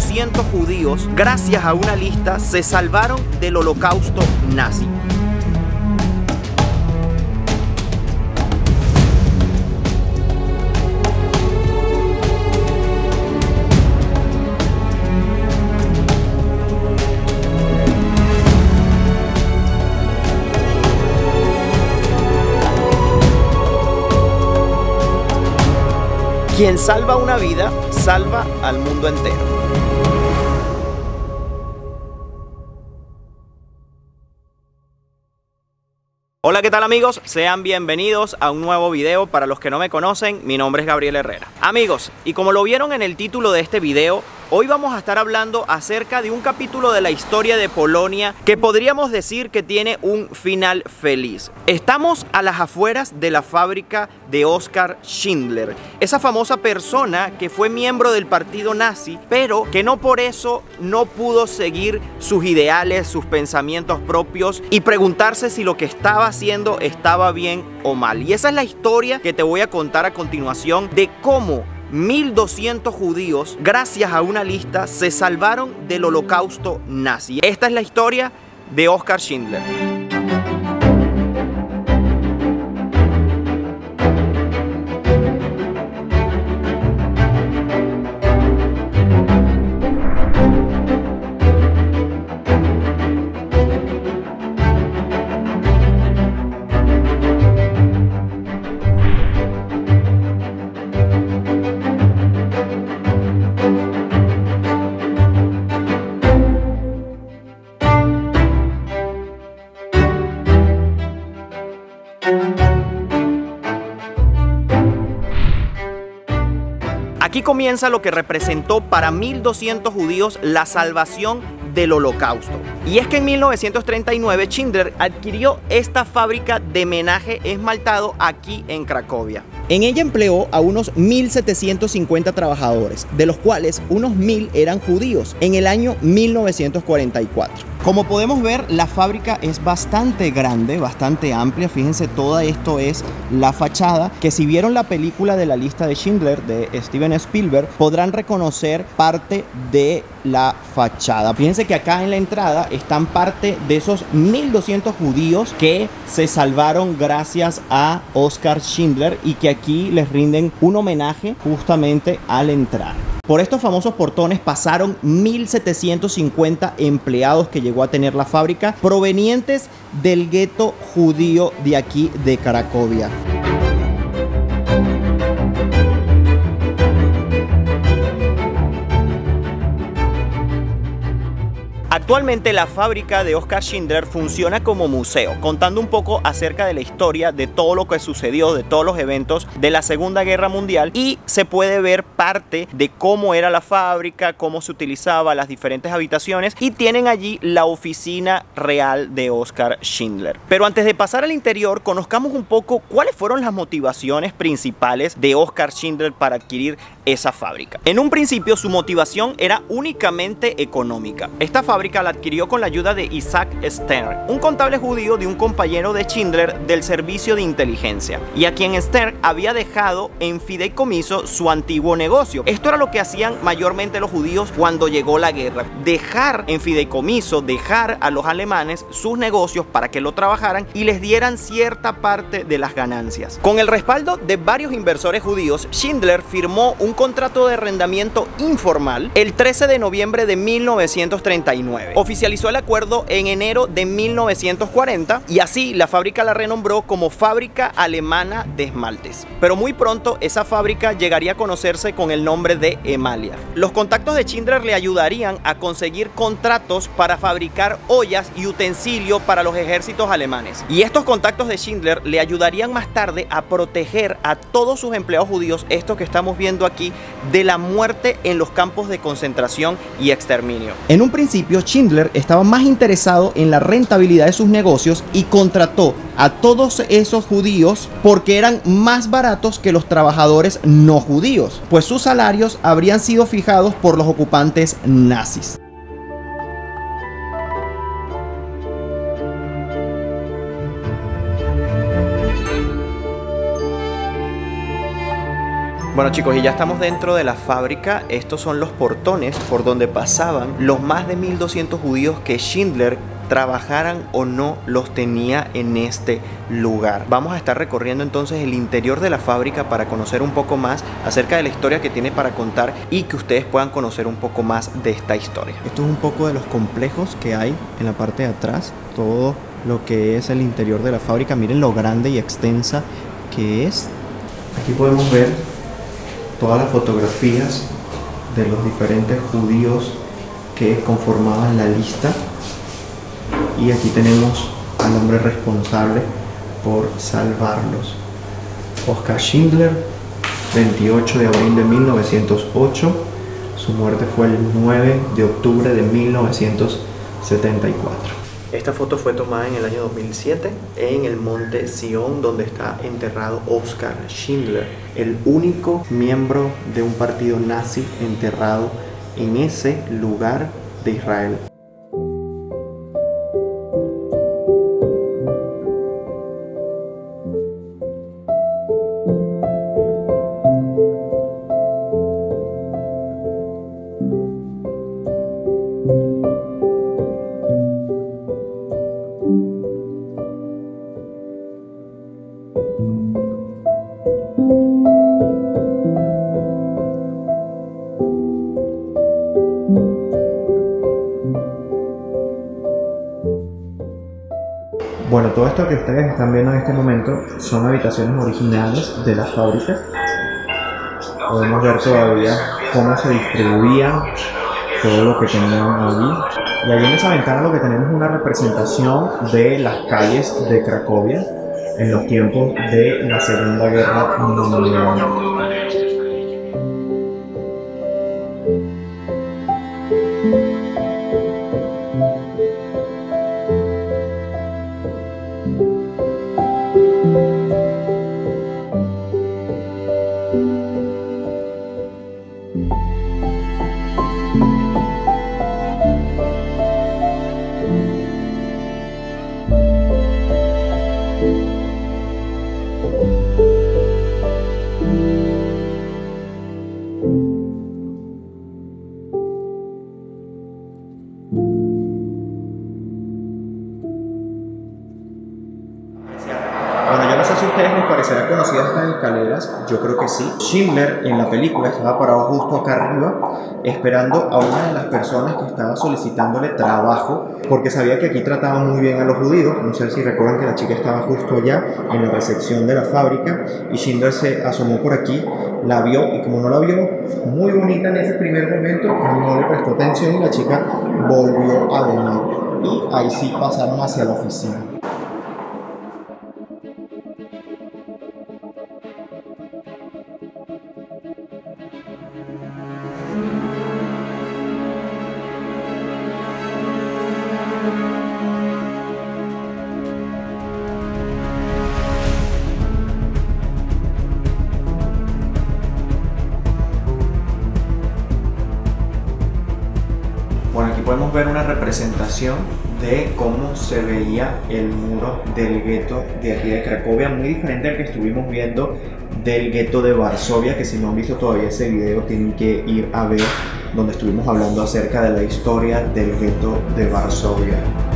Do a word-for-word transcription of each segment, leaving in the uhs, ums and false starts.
doscientos judíos, gracias a una lista, se salvaron del holocausto nazi. Quien salva una vida, salva al mundo entero. Hola, ¿qué tal amigos? Sean bienvenidos a un nuevo video. Para los que no me conocen, mi nombre es Gabriel Herrera. Amigos, y como lo vieron en el título de este video, hoy vamos a estar hablando acerca de un capítulo de la historia de Polonia que podríamos decir que tiene un final feliz. Estamos a las afueras de la fábrica de Oskar Schindler, esa famosa persona que fue miembro del partido nazi, pero que no por eso no pudo seguir sus ideales, sus pensamientos propios y preguntarse si lo que estaba haciendo estaba bien o mal. Y esa es la historia que te voy a contar a continuación de cómo mil doscientos judíos, gracias a una lista, se salvaron del holocausto nazi. Esta es la historia de Oskar Schindler. Aquí comienza lo que representó para mil doscientos judíos la salvación del holocausto. Y es que en mil novecientos treinta y nueve Schindler adquirió esta fábrica de menaje esmaltado aquí en Cracovia. En ella empleó a unos mil setecientos cincuenta trabajadores, de los cuales unos mil eran judíos, en el año mil novecientos cuarenta y cuatro. Como podemos ver, la fábrica es bastante grande, bastante amplia. Fíjense, todo esto es la fachada, que si vieron la película de La lista de Schindler de Steven Spielberg, podrán reconocer parte de la fachada. Fíjense que acá en la entrada están parte de esos mil doscientos judíos que se salvaron gracias a Oskar Schindler y que aquí les rinden un homenaje justamente al entrar. Por estos famosos portones pasaron mil setecientos cincuenta empleados que llegó a tener la fábrica, provenientes del gueto judío de aquí de Cracovia. Actualmente la fábrica de Oskar Schindler funciona como museo, contando un poco acerca de la historia de todo lo que sucedió, de todos los eventos de la Segunda Guerra Mundial, y se puede ver parte de cómo era la fábrica, cómo se utilizaba, las diferentes habitaciones, y tienen allí la oficina real de Oskar Schindler. Pero antes de pasar al interior, conozcamos un poco cuáles fueron las motivaciones principales de Oskar Schindler para adquirir esa fábrica. En un principio su motivación era únicamente económica. Esta fábrica la adquirió con la ayuda de Isaac Stern, un contable judío de un compañero de Schindler del servicio de inteligencia, y a quien Stern había dejado en fideicomiso su antiguo negocio. Esto era lo que hacían mayormente los judíos cuando llegó la guerra: dejar en fideicomiso, dejar a los alemanes sus negocios para que lo trabajaran y les dieran cierta parte de las ganancias. Con el respaldo de varios inversores judíos, Schindler firmó un contrato de arrendamiento informal el trece de noviembre de mil novecientos treinta y nueve. Oficializó el acuerdo en enero de mil novecientos cuarenta y así la fábrica la renombró como Fábrica Alemana de Esmaltes. Pero muy pronto esa fábrica llegaría a conocerse con el nombre de Emalia. Los contactos de Schindler le ayudarían a conseguir contratos para fabricar ollas y utensilios para los ejércitos alemanes. Y estos contactos de Schindler le ayudarían más tarde a proteger a todos sus empleados judíos, estos que estamos viendo aquí, de la muerte en los campos de concentración y exterminio. En un principio, Schindler estaba más interesado en la rentabilidad de sus negocios y contrató a todos esos judíos porque eran más baratos que los trabajadores no judíos, pues sus salarios habrían sido fijados por los ocupantes nazis. Bueno chicos, y ya estamos dentro de la fábrica. Estos son los portones por donde pasaban los más de mil doscientos judíos que Schindler, trabajaran o no, los tenía en este lugar. Vamos a estar recorriendo entonces el interior de la fábrica para conocer un poco más acerca de la historia que tiene para contar y que ustedes puedan conocer un poco más de esta historia. Esto es un poco de los complejos que hay en la parte de atrás, todo lo que es el interior de la fábrica. Miren lo grande y extensa que es. Aquí podemos ver todas las fotografías de los diferentes judíos que conformaban la lista. Y aquí tenemos al hombre responsable por salvarlos. Oskar Schindler, veintiocho de abril de mil novecientos ocho. Su muerte fue el nueve de octubre de mil novecientos setenta y cuatro. Esta foto fue tomada en el año dos mil siete en el monte Sion, donde está enterrado Oskar Schindler, el único miembro de un partido nazi enterrado en ese lugar de Israel. Bueno, todo esto que ustedes están viendo en este momento son habitaciones originales de la fábrica. Podemos ver todavía cómo se distribuían todo lo que tenían allí. Y allí en esa ventana lo que tenemos es una representación de las calles de Cracovia en los tiempos de la Segunda Guerra Mundial. Si a ustedes les parecerá conocidas estas escaleras, yo creo que sí. Schindler en la película estaba parado justo acá arriba esperando a una de las personas que estaba solicitándole trabajo, porque sabía que aquí trataban muy bien a los judíos. No sé si recuerdan que la chica estaba justo allá en la recepción de la fábrica y Schindler se asomó por aquí, la vio y como no la vio muy bonita en ese primer momento, no le prestó atención y la chica volvió a venir y ahí sí pasaron hacia la oficina. Bueno, aquí podemos ver una representación de cómo se veía el muro del gueto de aquí de Cracovia, muy diferente al que estuvimos viendo del gueto de Varsovia, que si no han visto todavía ese video tienen que ir a ver, donde estuvimos hablando acerca de la historia del gueto de Varsovia.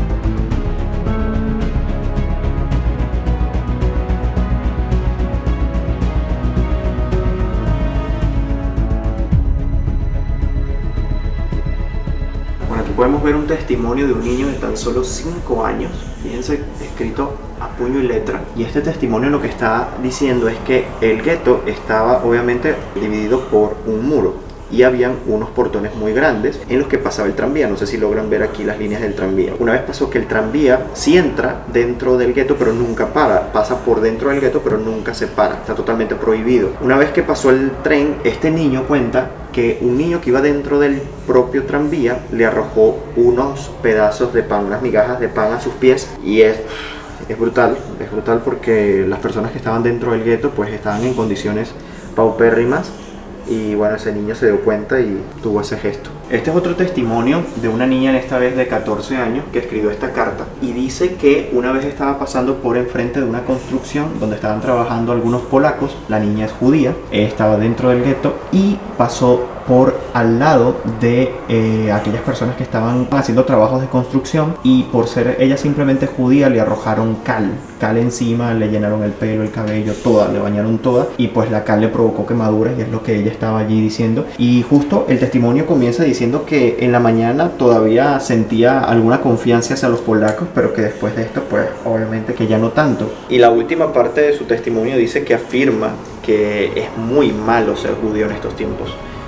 Podemos ver un testimonio de un niño de tan solo cinco años, fíjense, escrito a puño y letra. Y este testimonio lo que está diciendo es que el gueto estaba obviamente dividido por un muro y habían unos portones muy grandes en los que pasaba el tranvía. No sé si logran ver aquí las líneas del tranvía. Una vez pasó que el tranvía sí entra dentro del gueto pero nunca para, pasa por dentro del gueto pero nunca se para, está totalmente prohibido. Una vez que pasó el tren, este niño cuenta que un niño que iba dentro del propio tranvía le arrojó unos pedazos de pan, unas migajas de pan a sus pies, y es, es brutal, es brutal porque las personas que estaban dentro del gueto pues estaban en condiciones paupérrimas Y bueno, ese niño se dio cuenta y tuvo ese gesto. Este es otro testimonio de una niña, en esta vez de catorce años, que escribió esta carta y dice que una vez estaba pasando por enfrente de una construcción donde estaban trabajando algunos polacos. La niña es judía, estaba dentro del gueto y pasó por al lado de eh, aquellas personas que estaban haciendo trabajos de construcción, y por ser ella simplemente judía le arrojaron cal, cal encima, le llenaron el pelo, el cabello, toda, le bañaron toda, y pues la cal le provocó quemaduras, y es lo que ella estaba allí diciendo. Y justo el testimonio comienza diciendo que en la mañana todavía sentía alguna confianza hacia los polacos, pero que después de esto pues obviamente que ya no tanto. Y la última parte de su testimonio dice que afirma que es muy malo ser judío en estos tiempos.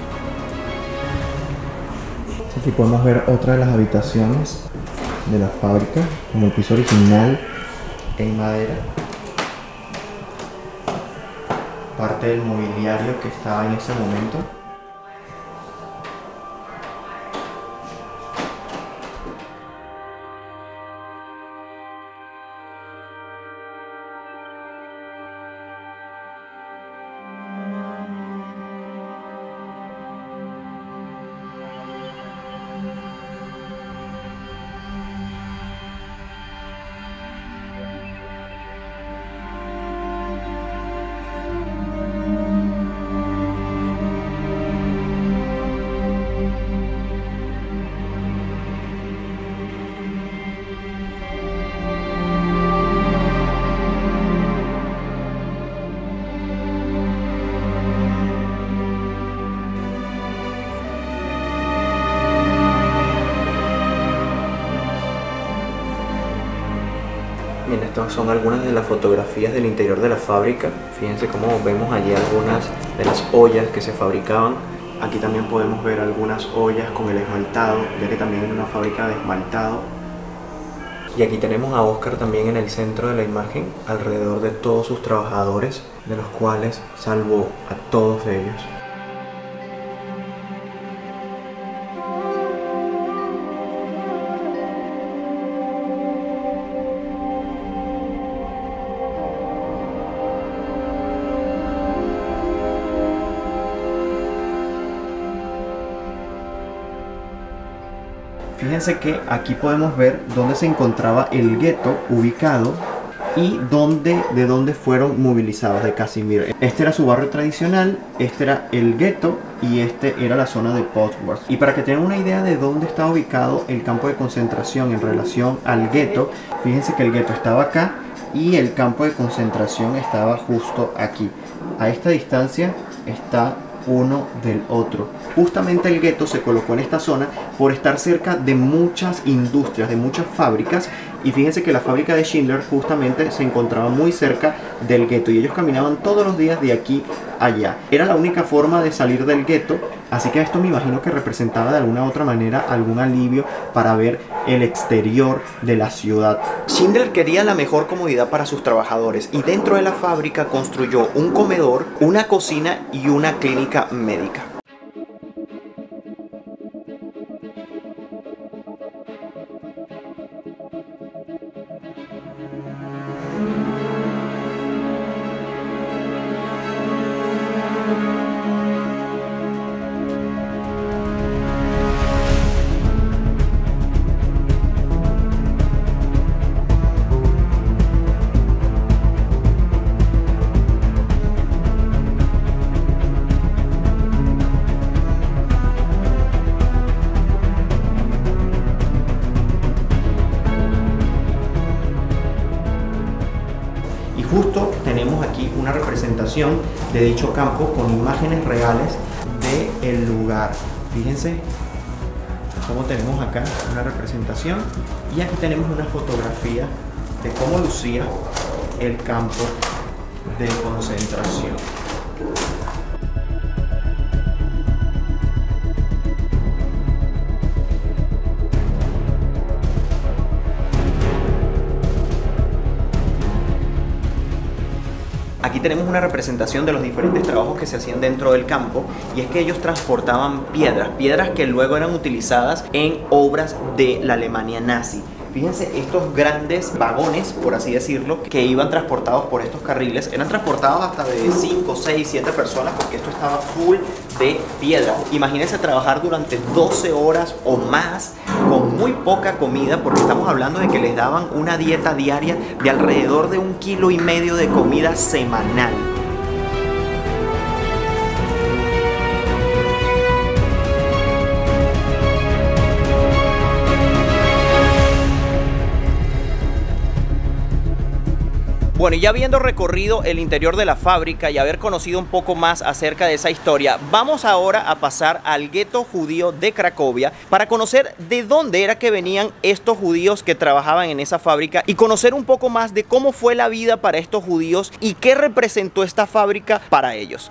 Aquí podemos ver otra de las habitaciones de la fábrica, como el piso original en madera. Parte del mobiliario que estaba en ese momento. Bien, estas son algunas de las fotografías del interior de la fábrica. Fíjense cómo vemos allí algunas de las ollas que se fabricaban. Aquí también podemos ver algunas ollas con el esmaltado, ya que también era una fábrica de esmaltado. Y aquí tenemos a Oscar también en el centro de la imagen, alrededor de todos sus trabajadores, de los cuales salvó a todos ellos. Fíjense que aquí podemos ver dónde se encontraba el gueto ubicado y dónde, de dónde fueron movilizados, de Casimir. Este era su barrio tradicional, este era el gueto y este era la zona de Postworth. Y para que tengan una idea de dónde está ubicado el campo de concentración en relación al gueto, fíjense que el gueto estaba acá y el campo de concentración estaba justo aquí. A esta distancia está uno del otro. Justamente el gueto se colocó en esta zona por estar cerca de muchas industrias, de muchas fábricas, y fíjense que la fábrica de Schindler justamente se encontraba muy cerca del gueto y ellos caminaban todos los días de aquí a allá. Era la única forma de salir del gueto, así que esto me imagino que representaba de alguna u otra manera algún alivio para ver el exterior de la ciudad. Schindler quería la mejor comodidad para sus trabajadores y dentro de la fábrica construyó un comedor, una cocina y una clínica médica. Justo tenemos aquí una representación de dicho campo con imágenes reales del lugar. Fíjense cómo tenemos acá una representación y aquí tenemos una fotografía de cómo lucía el campo de concentración. Aquí tenemos una representación de los diferentes trabajos que se hacían dentro del campo, y es que ellos transportaban piedras, piedras que luego eran utilizadas en obras de la Alemania nazi. Fíjense, estos grandes vagones, por así decirlo, que iban transportados por estos carriles, eran transportados hasta de cinco, seis, siete personas, porque esto estaba full de piedra. Imagínense trabajar durante doce horas o más con muy poca comida, porque estamos hablando de que les daban una dieta diaria de alrededor de un kilo y medio de comida semanal. Bueno, y ya habiendo recorrido el interior de la fábrica y haber conocido un poco más acerca de esa historia, vamos ahora a pasar al gueto judío de Cracovia para conocer de dónde era que venían estos judíos que trabajaban en esa fábrica y conocer un poco más de cómo fue la vida para estos judíos y qué representó esta fábrica para ellos.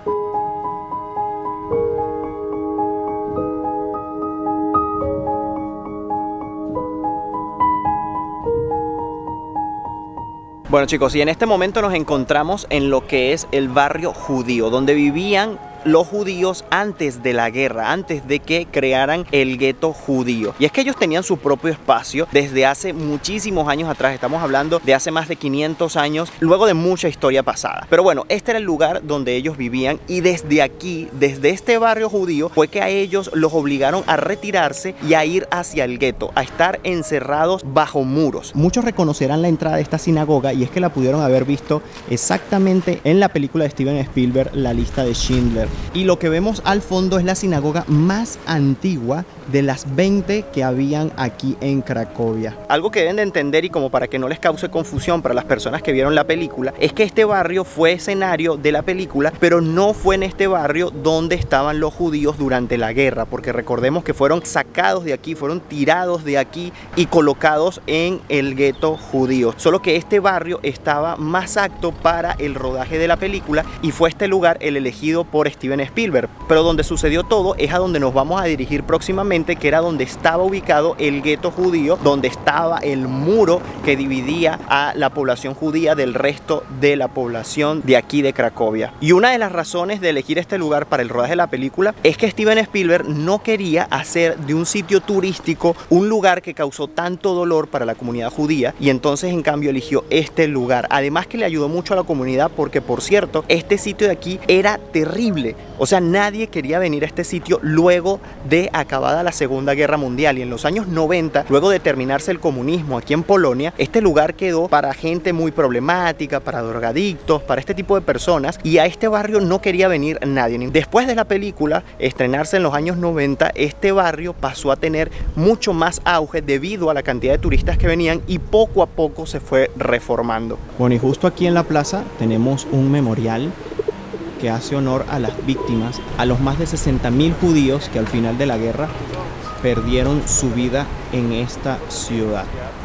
Bueno chicos, y en este momento nos encontramos en lo que es el barrio judío, donde vivían los judíos antes de la guerra, antes de que crearan el gueto judío. Y es que ellos tenían su propio espacio desde hace muchísimos años atrás, estamos hablando de hace más de quinientos años, luego de mucha historia pasada. Pero bueno, este era el lugar donde ellos vivían y desde aquí, desde este barrio judío, fue que a ellos los obligaron a retirarse y a ir hacia el gueto, a estar encerrados bajo muros. Muchos reconocerán la entrada de esta sinagoga y es que la pudieron haber visto exactamente en la película de Steven Spielberg, La lista de Schindler. Y lo que vemos al fondo es la sinagoga más antigua de las veinte que habían aquí en Cracovia. Algo que deben de entender, y como para que no les cause confusión para las personas que vieron la película, es que este barrio fue escenario de la película, pero no fue en este barrio donde estaban los judíos durante la guerra, porque recordemos que fueron sacados de aquí, fueron tirados de aquí y colocados en el gueto judío. Solo que este barrio estaba más apto para el rodaje de la película y fue este lugar el elegido por Steven Spielberg. Pero donde sucedió todo es a donde nos vamos a dirigir próximamente, que era donde estaba ubicado el gueto judío, donde estaba el muro que dividía a la población judía del resto de la población de aquí de Cracovia. Y una de las razones de elegir este lugar para el rodaje de la película es que Steven Spielberg no quería hacer de un sitio turístico un lugar que causó tanto dolor para la comunidad judía, y entonces en cambio eligió este lugar. Además que le ayudó mucho a la comunidad porque, por cierto, este sitio de aquí era terrible. O sea, nadie quería venir a este sitio luego de acabada la Segunda Guerra Mundial, y en los años noventa, luego de terminarse el comunismo aquí en Polonia, este lugar quedó para gente muy problemática, para drogadictos, para este tipo de personas, y a este barrio no quería venir nadie. Después de la película estrenarse en los años noventa, este barrio pasó a tener mucho más auge debido a la cantidad de turistas que venían, y poco a poco se fue reformando. Bueno, y justo aquí en la plaza tenemos un memorial que hace honor a las víctimas, a los más de sesenta mil judíos que al final de la guerra perdieron su vida en esta ciudad.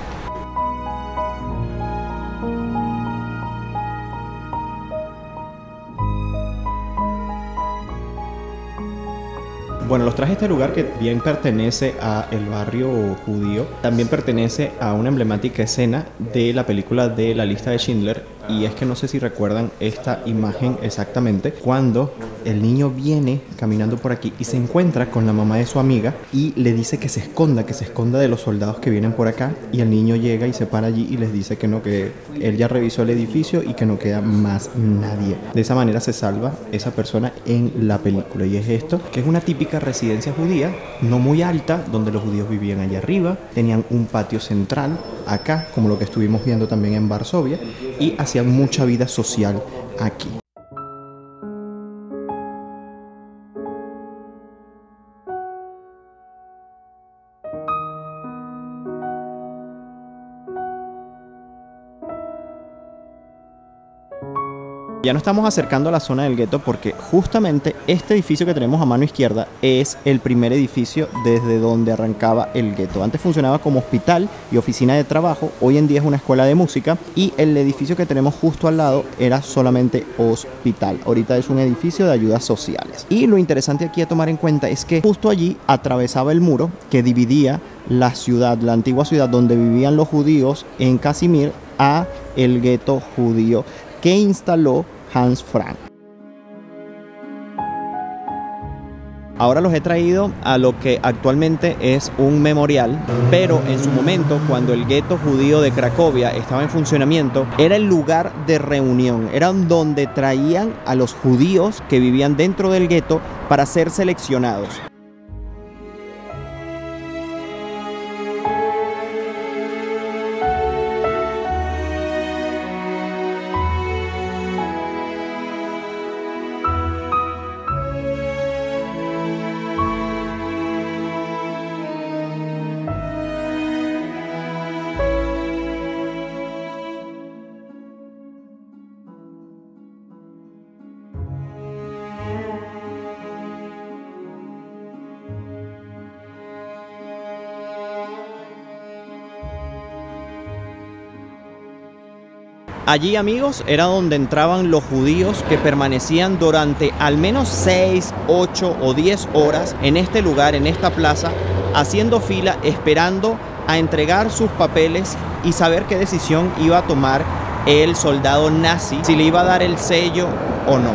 Bueno, los traje a este lugar que bien pertenece al barrio judío. También pertenece a una emblemática escena de la película de La lista de Schindler. Y es que no sé si recuerdan esta imagen exactamente, cuando el niño viene caminando por aquí y se encuentra con la mamá de su amiga y le dice que se esconda, que se esconda de los soldados que vienen por acá, y el niño llega y se para allí y les dice que no, que él ya revisó el edificio y que no queda más nadie. De esa manera se salva esa persona en la película, y es esto, que es una típica residencia judía, no muy alta, donde los judíos vivían allá arriba, tenían un patio central acá, como lo que estuvimos viendo también en Varsovia, y hacían mucha vida social aquí. Ya nos estamos acercando a la zona del gueto, porque justamente este edificio que tenemos a mano izquierda es el primer edificio desde donde arrancaba el gueto. Antes funcionaba como hospital y oficina de trabajo, hoy en día es una escuela de música, y el edificio que tenemos justo al lado era solamente hospital. Ahorita es un edificio de ayudas sociales. Y lo interesante aquí a tomar en cuenta es que justo allí atravesaba el muro que dividía la ciudad, la antigua ciudad donde vivían los judíos en Casimir, a el gueto judío que instaló Hans Frank. Ahora los he traído a lo que actualmente es un memorial, pero en su momento, cuando el gueto judío de Cracovia estaba en funcionamiento, era el lugar de reunión, era donde traían a los judíos que vivían dentro del gueto para ser seleccionados. Allí, amigos, era donde entraban los judíos que permanecían durante al menos seis, ocho o diez horas en este lugar, en esta plaza, haciendo fila, esperando a entregar sus papeles y saber qué decisión iba a tomar el soldado nazi, si le iba a dar el sello o no.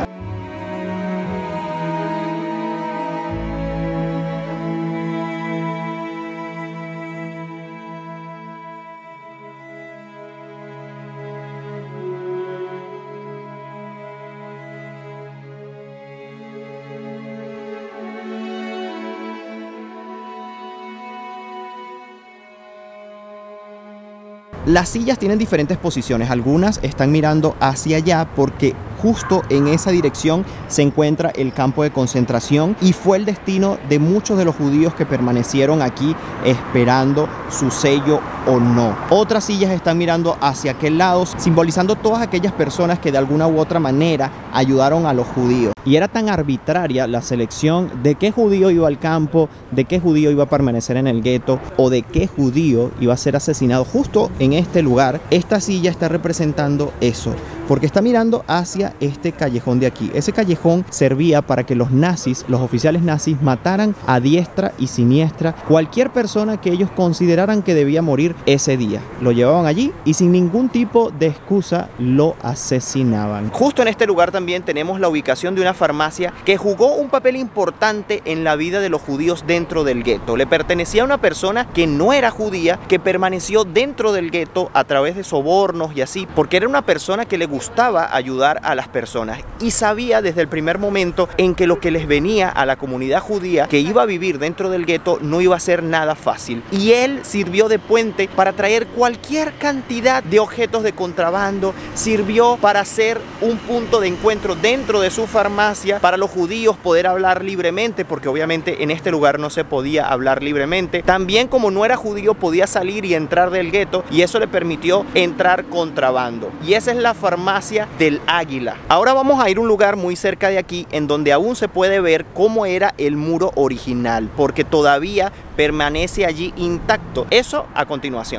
Las sillas tienen diferentes posiciones, algunas están mirando hacia allá porque justo en esa dirección se encuentra el campo de concentración y fue el destino de muchos de los judíos que permanecieron aquí esperando su sello o no. Otras sillas están mirando hacia aquel lado, simbolizando todas aquellas personas que de alguna u otra manera ayudaron a los judíos. Y era tan arbitraria la selección de qué judío iba al campo, de qué judío iba a permanecer en el gueto o de qué judío iba a ser asesinado justo en este lugar. Esta silla está representando eso, porque está mirando hacia este callejón de aquí. Ese callejón servía para que los nazis, los oficiales nazis, mataran a diestra y siniestra cualquier persona que ellos consideraran que debía morir ese día. Lo llevaban allí y sin ningún tipo de excusa lo asesinaban. Justo en este lugar también tenemos la ubicación de una farmacia que jugó un papel importante en la vida de los judíos dentro del gueto. Le pertenecía a una persona que no era judía, que permaneció dentro del gueto a través de sobornos y así, porque era una persona que le gustaba ayudar a las personas y sabía desde el primer momento en que lo que les venía a la comunidad judía que iba a vivir dentro del gueto no iba a ser nada fácil. Y él sirvió de puente para traer cualquier cantidad de objetos de contrabando, sirvió para ser un punto de encuentro dentro de su farmacia para los judíos poder hablar libremente, porque obviamente en este lugar no se podía hablar libremente. También, como no era judío, podía salir y entrar del gueto y eso le permitió entrar contrabando. Y esa es la farmacia del Águila. Ahora vamos a ir a un lugar muy cerca de aquí en donde aún se puede ver cómo era el muro original, porque todavía permanece allí intacto. Eso a continuación.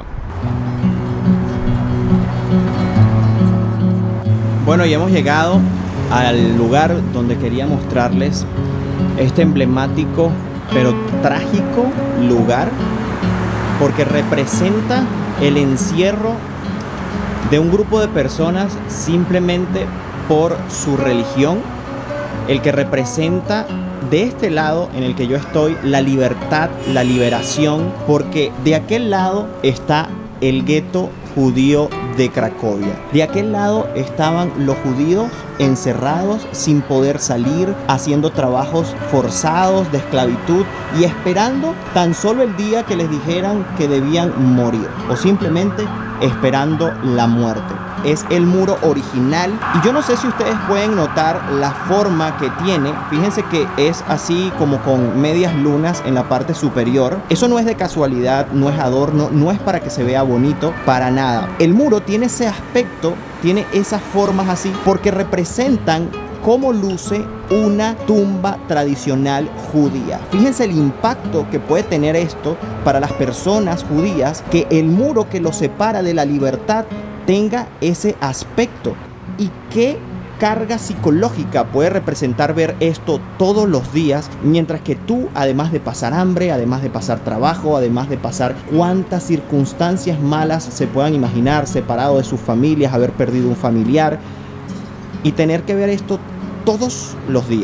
Bueno, y hemos llegado al lugar donde quería mostrarles este emblemático pero trágico lugar, porque representa el encierro de un grupo de personas simplemente por su religión, el que representa de este lado en el que yo estoy la libertad, la liberación, porque de aquel lado está el gueto judío de Cracovia. De aquel lado estaban los judíos encerrados sin poder salir, haciendo trabajos forzados de esclavitud y esperando tan solo el día que les dijeran que debían morir, o simplemente esperando la muerte. Es el muro original y yo no sé si ustedes pueden notar la forma que tiene. Fíjense que es así como con medias lunas en la parte superior. Eso no es de casualidad, no es adorno, no es para que se vea bonito, para nada. El muro tiene ese aspecto, tiene esas formas así porque representan cómo luce una tumba tradicional judía. Fíjense el impacto que puede tener esto para las personas judías, que el muro que los separa de la libertad tenga ese aspecto. Y qué carga psicológica puede representar ver esto todos los días, mientras que tú, además de pasar hambre, además de pasar trabajo, además de pasar cuántas circunstancias malas se puedan imaginar, separado de sus familias, haber perdido un familiar, y tener que ver esto todos los días.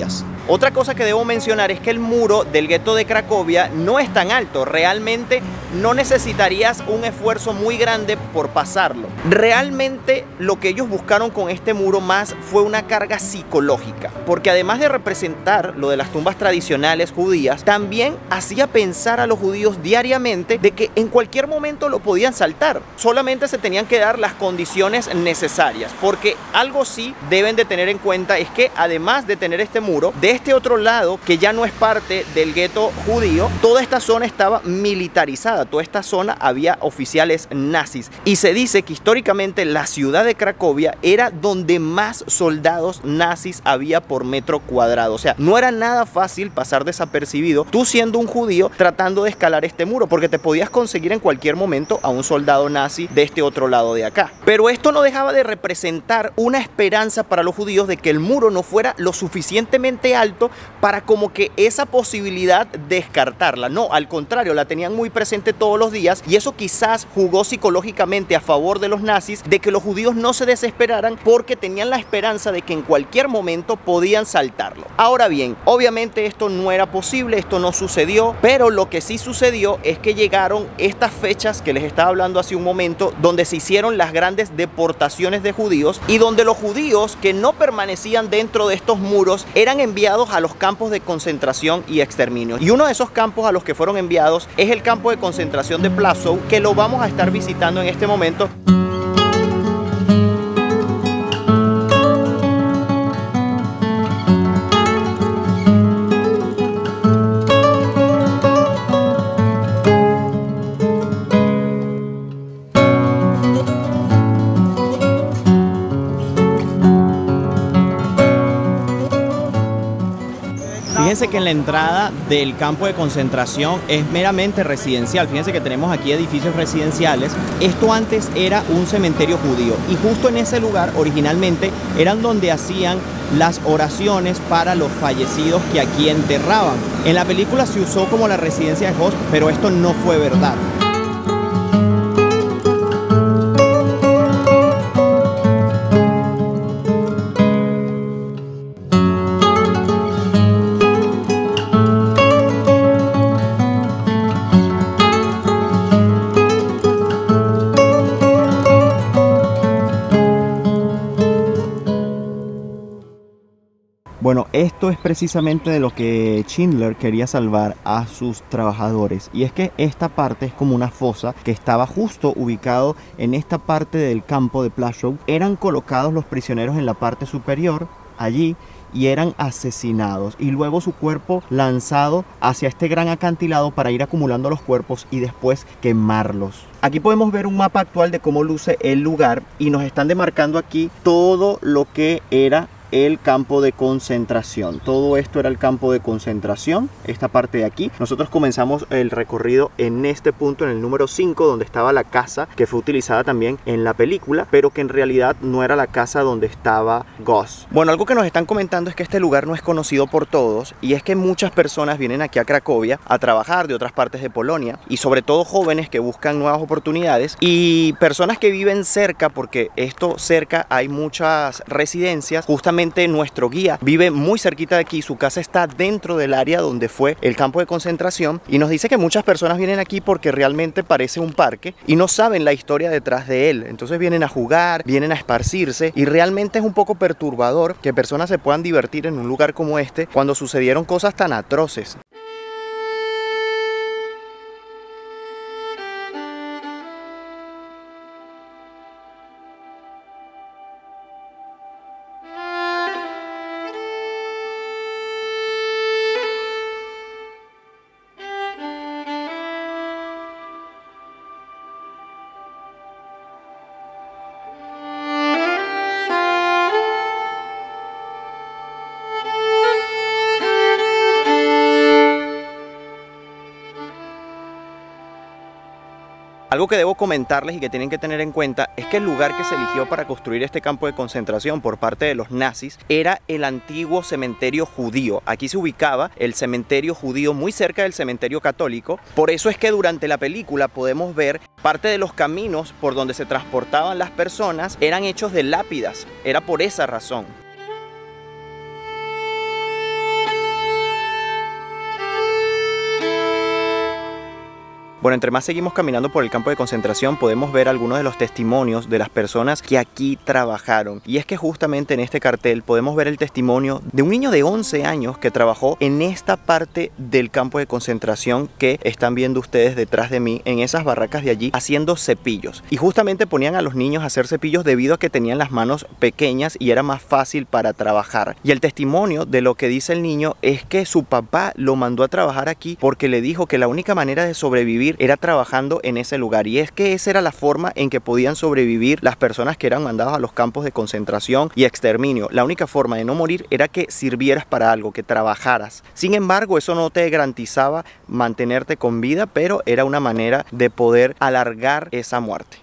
Otra cosa que debo mencionar es que el muro del gueto de Cracovia no es tan alto. Realmente no necesitarías un esfuerzo muy grande por pasarlo. Realmente lo que ellos buscaron con este muro más fue una carga psicológica, porque además de representar lo de las tumbas tradicionales judías, también hacía pensar a los judíos diariamente de que en cualquier momento lo podían saltar. Solamente se tenían que dar las condiciones necesarias, porque algo sí deben de tener en cuenta es que además de tener este muro, de este otro lado, que ya no es parte del gueto judío, toda esta zona estaba militarizada. Toda esta zona había oficiales nazis y se dice que históricamente la ciudad de Cracovia era donde más soldados nazis había por metro cuadrado. O sea, no era nada fácil pasar desapercibido tú siendo un judío tratando de escalar este muro, porque te podías conseguir en cualquier momento a un soldado nazi de este otro lado de acá. Pero esto no dejaba de representar una esperanza para los judíos de que el muro no fuera lo suficientemente alto para como que esa posibilidad descartarla. No, al contrario, la tenían muy presente todos los días, y eso quizás jugó psicológicamente a favor de los nazis, de que los judíos no se desesperaran porque tenían la esperanza de que en cualquier momento podían saltarlo. Ahora bien, obviamente esto no era posible, esto no sucedió, pero lo que sí sucedió es que llegaron estas fechas que les estaba hablando hace un momento, donde se hicieron las grandes deportaciones de judíos y donde los judíos que no permanecían dentro de estos muros eran enviados a los campos de concentración y exterminio. Y uno de esos campos a los que fueron enviados es el campo de concentración de Plaszow, que lo vamos a estar visitando en este momento. Fíjense que en la entrada del campo de concentración es meramente residencial. Fíjense que tenemos aquí edificios residenciales. Esto antes era un cementerio judío y justo en ese lugar originalmente eran donde hacían las oraciones para los fallecidos que aquí enterraban. En la película se usó como la residencia de Host, pero esto no fue verdad. Bueno, esto es precisamente de lo que Schindler quería salvar a sus trabajadores, y es que esta parte es como una fosa que estaba justo ubicado en esta parte del campo de Plaszow. Eran colocados los prisioneros en la parte superior allí y eran asesinados, y luego su cuerpo lanzado hacia este gran acantilado para ir acumulando los cuerpos y después quemarlos. Aquí podemos ver un mapa actual de cómo luce el lugar y nos están demarcando aquí todo lo que era el campo de concentración. Todo esto era el campo de concentración, esta parte de aquí. Nosotros comenzamos el recorrido en este punto, en el número cinco, donde estaba la casa que fue utilizada también en la película, pero que en realidad no era la casa donde estaba Gauss. Bueno, algo que nos están comentando es que este lugar no es conocido por todos, y es que muchas personas vienen aquí a Cracovia a trabajar de otras partes de Polonia, y sobre todo jóvenes que buscan nuevas oportunidades y personas que viven cerca, porque esto cerca hay muchas residencias. Justamente nuestro guía vive muy cerquita de aquí, su casa está dentro del área donde fue el campo de concentración, y nos dice que muchas personas vienen aquí porque realmente parece un parque y no saben la historia detrás de él. Entonces vienen a jugar, vienen a esparcirse, y realmente es un poco perturbador que personas se puedan divertir en un lugar como este cuando sucedieron cosas tan atroces. Algo que debo comentarles y que tienen que tener en cuenta es que el lugar que se eligió para construir este campo de concentración por parte de los nazis era el antiguo cementerio judío. Aquí se ubicaba el cementerio judío muy cerca del cementerio católico. Por eso es que durante la película podemos ver parte de los caminos por donde se transportaban las personas eran hechos de lápidas. Era por esa razón. Bueno, entre más seguimos caminando por el campo de concentración, podemos ver algunos de los testimonios de las personas que aquí trabajaron. Y es que justamente en este cartel podemos ver el testimonio de un niño de once años que trabajó en esta parte del campo de concentración que están viendo ustedes detrás de mí, en esas barracas de allí, haciendo cepillos. Y justamente ponían a los niños a hacer cepillos debido a que tenían las manos pequeñas y era más fácil para trabajar. Y el testimonio de lo que dice el niño es que su papá lo mandó a trabajar aquí porque le dijo que la única manera de sobrevivir era trabajando en ese lugar. Y es que esa era la forma en que podían sobrevivir las personas que eran mandadas a los campos de concentración y exterminio. La única forma de no morir era que sirvieras para algo, que trabajaras. Sin embargo, eso no te garantizaba mantenerte con vida, pero era una manera de poder alargar esa muerte.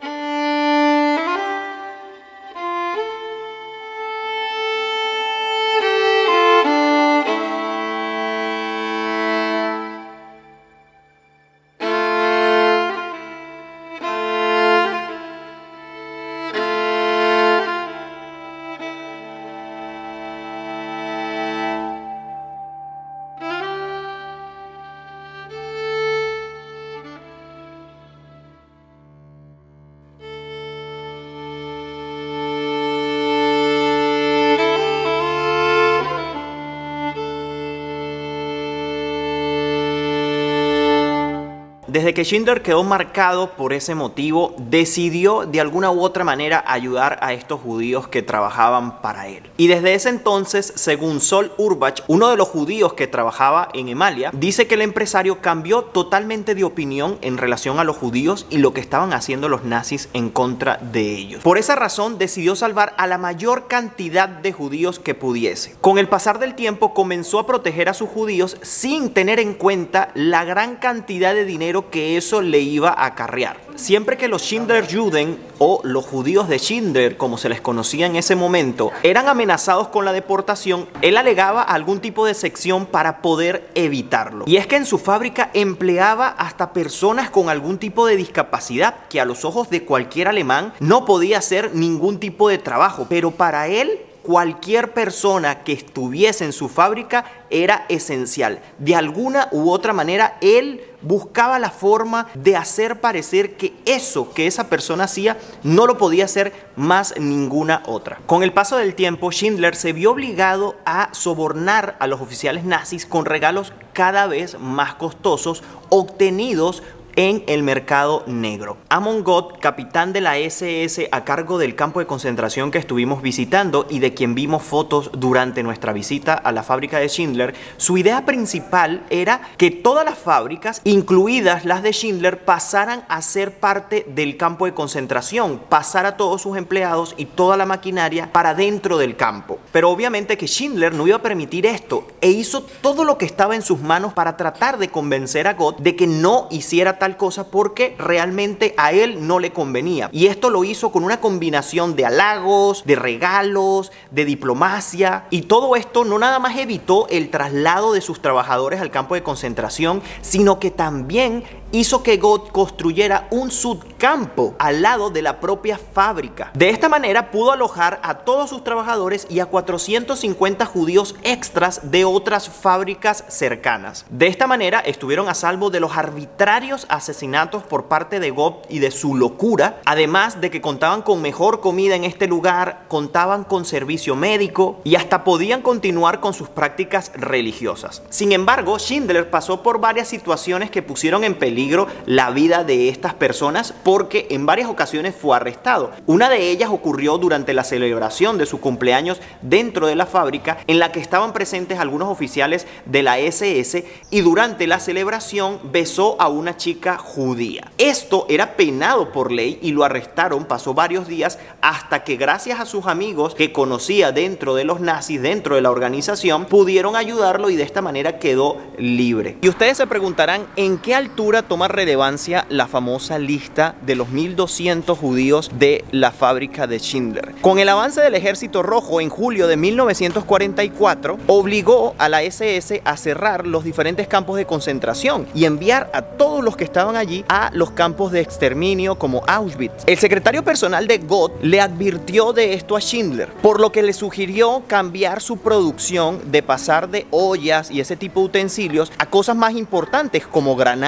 Desde que Schindler quedó marcado por ese motivo, decidió de alguna u otra manera ayudar a estos judíos que trabajaban para él. Y desde ese entonces, según Sol Urbach, uno de los judíos que trabajaba en Emalia, dice que el empresario cambió totalmente de opinión en relación a los judíos y lo que estaban haciendo los nazis en contra de ellos. Por esa razón, decidió salvar a la mayor cantidad de judíos que pudiese. Con el pasar del tiempo, comenzó a proteger a sus judíos sin tener en cuenta la gran cantidad de dinero que eso le iba a acarrear. Siempre que los Schindler-Juden o los judíos de Schindler, como se les conocía en ese momento, eran amenazados con la deportación, él alegaba algún tipo de sección para poder evitarlo. Y es que en su fábrica empleaba hasta personas con algún tipo de discapacidad que a los ojos de cualquier alemán no podía hacer ningún tipo de trabajo, pero para él cualquier persona que estuviese en su fábrica era esencial. De alguna u otra manera, él buscaba la forma de hacer parecer que eso que esa persona hacía no lo podía hacer más ninguna otra. Con el paso del tiempo, Schindler se vio obligado a sobornar a los oficiales nazis con regalos cada vez más costosos obtenidos en el mercado negro. Amon Gott, capitán de la ese ese a cargo del campo de concentración que estuvimos visitando y de quien vimos fotos durante nuestra visita a la fábrica de Schindler, su idea principal era que todas las fábricas, incluidas las de Schindler, pasaran a ser parte del campo de concentración, pasar a todos sus empleados y toda la maquinaria para dentro del campo. Pero obviamente que Schindler no iba a permitir esto e hizo todo lo que estaba en sus manos para tratar de convencer a Gott de que no hiciera tal cosa porque realmente a él no le convenía. Y esto lo hizo con una combinación de halagos, de regalos, de diplomacia, y todo esto no nada más evitó el traslado de sus trabajadores al campo de concentración, sino que también hizo que Gott construyera un subcampo al lado de la propia fábrica. De esta manera pudo alojar a todos sus trabajadores y a cuatrocientos cincuenta judíos extras de otras fábricas cercanas. De esta manera estuvieron a salvo de los arbitrarios asesinatos por parte de Gott y de su locura, además de que contaban con mejor comida en este lugar, contaban con servicio médico y hasta podían continuar con sus prácticas religiosas. Sin embargo, Schindler pasó por varias situaciones que pusieron en peligro la vida de estas personas porque en varias ocasiones fue arrestado. Una de ellas ocurrió durante la celebración de su cumpleaños dentro de la fábrica, en la que estaban presentes algunos oficiales de la ese ese, y durante la celebración besó a una chica judía. Esto era penado por ley y lo arrestaron. Pasó varios días hasta que, gracias a sus amigos que conocía dentro de los nazis, dentro de la organización, pudieron ayudarlo y de esta manera quedó libre. Y ustedes se preguntarán en qué altura toma relevancia la famosa lista de los mil doscientos judíos de la fábrica de Schindler. Con el avance del Ejército Rojo en julio de mil novecientos cuarenta y cuatro, obligó a la ese ese a cerrar los diferentes campos de concentración y enviar a todos los que estaban allí a los campos de exterminio como Auschwitz. El secretario personal de Gott le advirtió de esto a Schindler, por lo que le sugirió cambiar su producción de pasar de ollas y ese tipo de utensilios a cosas más importantes como granadas, para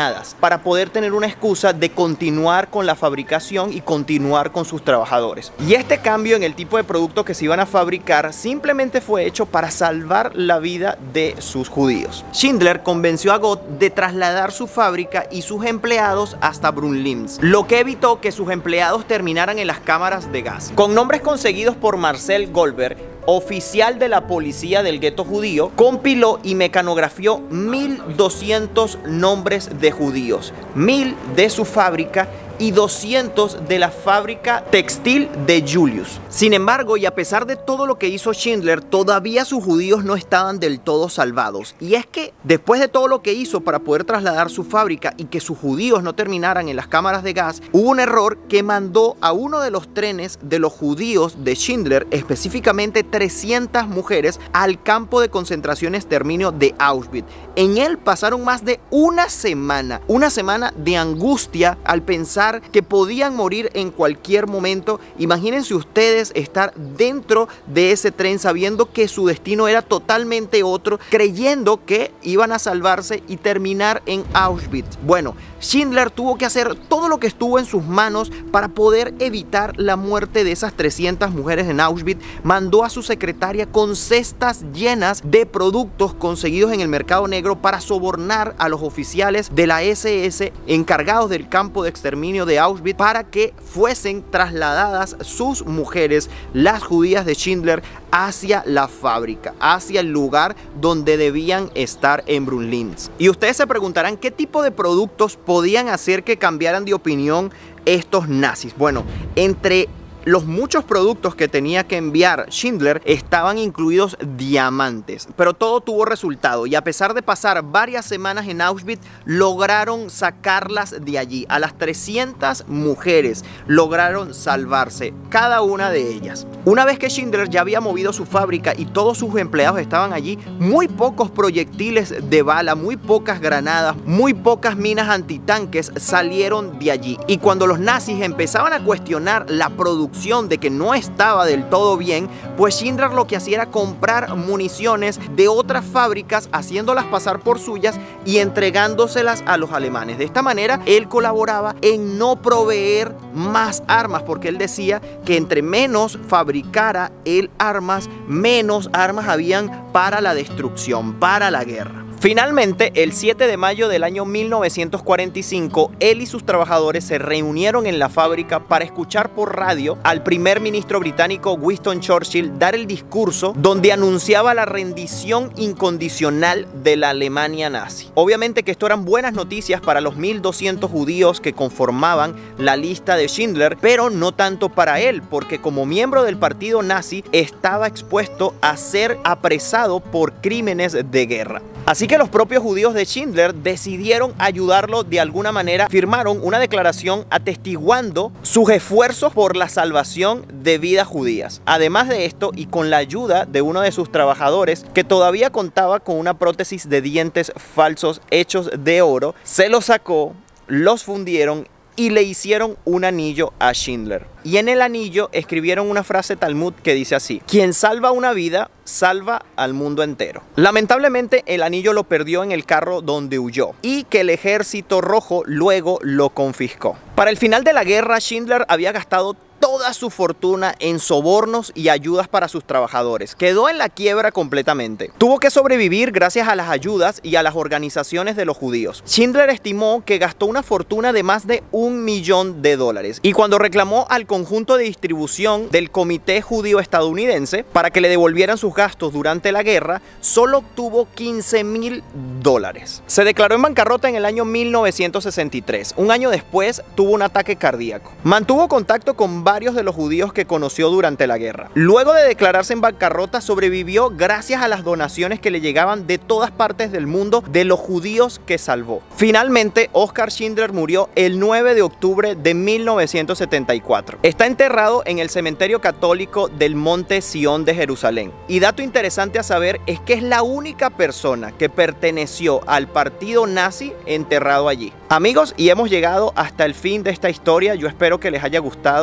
para poder tener una excusa de continuar con la fabricación y continuar con sus trabajadores. Y este cambio en el tipo de producto que se iban a fabricar simplemente fue hecho para salvar la vida de sus judíos. Schindler convenció a Gott de trasladar su fábrica y sus empleados hasta Brunn-Linz, lo que evitó que sus empleados terminaran en las cámaras de gas. Con nombres conseguidos por Marcel Goldberg, oficial de la policía del gueto judío, compiló y mecanografió mil doscientos nombres de judíos, mil de su fábrica y doscientos de la fábrica textil de Julius. Sin embargo, y a pesar de todo lo que hizo Schindler, todavía sus judíos no estaban del todo salvados. Y es que después de todo lo que hizo para poder trasladar su fábrica y que sus judíos no terminaran en las cámaras de gas, hubo un error que mandó a uno de los trenes de los judíos de Schindler, específicamente trescientas mujeres, al campo de concentración exterminio de Auschwitz. En él pasaron más de una semana, una semana de angustia al pensar que podían morir en cualquier momento. Imagínense ustedes estar dentro de ese tren sabiendo que su destino era totalmente otro, creyendo que iban a salvarse y terminar en Auschwitz. Bueno, Schindler tuvo que hacer todo lo que estuvo en sus manos para poder evitar la muerte de esas trescientas mujeres en Auschwitz. Mandó a su secretaria con cestas llenas de productos conseguidos en el mercado negro para sobornar a los oficiales de la ese ese encargados del campo de exterminio de Auschwitz para que fuesen trasladadas sus mujeres, las judías de Schindler, hacia la fábrica, hacia el lugar donde debían estar en Brunn-Linz. Y ustedes se preguntarán qué tipo de productos podían hacer que cambiaran de opinión estos nazis. Bueno, entre los muchos productos que tenía que enviar Schindler estaban incluidos diamantes, pero todo tuvo resultado y a pesar de pasar varias semanas en Auschwitz lograron sacarlas de allí. A las trescientas mujeres lograron salvarse, cada una de ellas. Una vez que Schindler ya había movido su fábrica y todos sus empleados estaban allí, muy pocos proyectiles de bala, muy pocas granadas, muy pocas minas antitanques salieron de allí. Y cuando los nazis empezaban a cuestionar la producción de que no estaba del todo bien, pues Schindler lo que hacía era comprar municiones de otras fábricas, haciéndolas pasar por suyas y entregándoselas a los alemanes. De esta manera él colaboraba en no proveer más armas, porque él decía que entre menos fabricara él armas, menos armas habían para la destrucción, para la guerra. Finalmente, el siete de mayo del año mil novecientos cuarenta y cinco, él y sus trabajadores se reunieron en la fábrica para escuchar por radio al primer ministro británico Winston Churchill dar el discurso donde anunciaba la rendición incondicional de la Alemania nazi. Obviamente que esto eran buenas noticias para los mil doscientos judíos que conformaban la lista de Schindler, pero no tanto para él, porque como miembro del partido nazi estaba expuesto a ser apresado por crímenes de guerra. Así que los propios judíos de Schindler decidieron ayudarlo de alguna manera. Firmaron una declaración atestiguando sus esfuerzos por la salvación de vidas judías. Además de esto, y con la ayuda de uno de sus trabajadores que todavía contaba con una prótesis de dientes falsos hechos de oro, se los sacó, los fundieron y le hicieron un anillo a Schindler. Y en el anillo escribieron una frase Talmud que dice así: quien salva una vida, salva al mundo entero. Lamentablemente el anillo lo perdió en el carro donde huyó y que el ejército rojo luego lo confiscó. Para el final de la guerra, Schindler había gastado toda su fortuna en sobornos y ayudas para sus trabajadores. Quedó en la quiebra completamente. Tuvo que sobrevivir gracias a las ayudas y a las organizaciones de los judíos. Schindler estimó que gastó una fortuna de más de un millón de dólares. Y cuando reclamó al conjunto de distribución del Comité Judío Estadounidense para que le devolvieran sus gastos durante la guerra, solo obtuvo quince mil dólares. Se declaró en bancarrota en el año mil novecientos sesenta y tres. Un año después tuvo un ataque cardíaco. Mantuvo contacto con varios de los judíos que conoció durante la guerra. Luego de declararse en bancarrota, sobrevivió gracias a las donaciones que le llegaban de todas partes del mundo de los judíos que salvó. Finalmente, Oskar Schindler murió el nueve de octubre de mil novecientos setenta y cuatro. Está enterrado en el cementerio católico del Monte Sión de Jerusalén. Y dato interesante a saber es que es la única persona que perteneció al partido nazi enterrado allí. Amigos, y hemos llegado hasta el fin de esta historia. Yo espero que les haya gustado y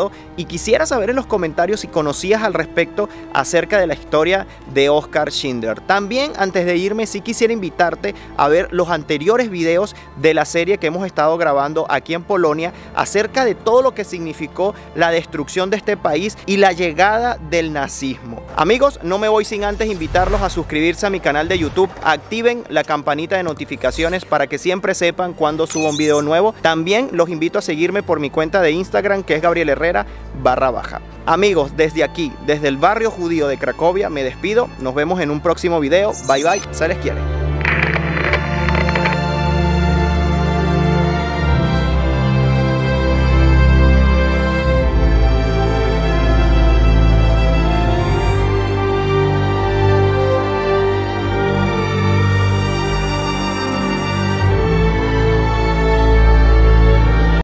quisiera saber en los comentarios si conocías al respecto acerca de la historia de Oskar Schindler. También, antes de irme, sí quisiera invitarte a ver los anteriores videos de la serie que hemos estado grabando aquí en Polonia acerca de todo lo que significó la destrucción de este país y la llegada del nazismo. Amigos, no me voy sin antes invitarlos a suscribirse a mi canal de YouTube, activen la campanita de notificaciones para que siempre sepan cuando subo un video nuevo. También los invito a seguirme por mi cuenta de Instagram, que es Gabriel Herrera barra baja. Amigos, desde aquí, desde el barrio judío de Cracovia, me despido. Nos vemos en un próximo video. Bye bye, se les quiere.